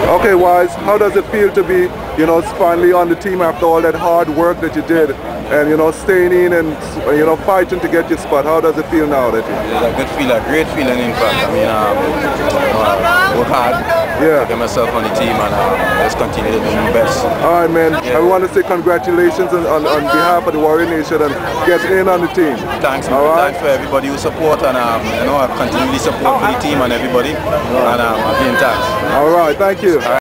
Okay, Wise, how does it feel to be, you know, finally on the team after all that hard work that you did, and, you know, staying in and, you know, fighting to get your spot? How does it feel now that you... It's a good feeling, a great feeling in fact. I mean, work hard, get myself on the team, and just continue to do my best. All right, man. I want to say congratulations on behalf of the Warrior Nation and get in on the team. Thanks, man. Thanks for everybody who support, and you know, I continually support for the team and everybody, and I'll be in touch. All right, thank you.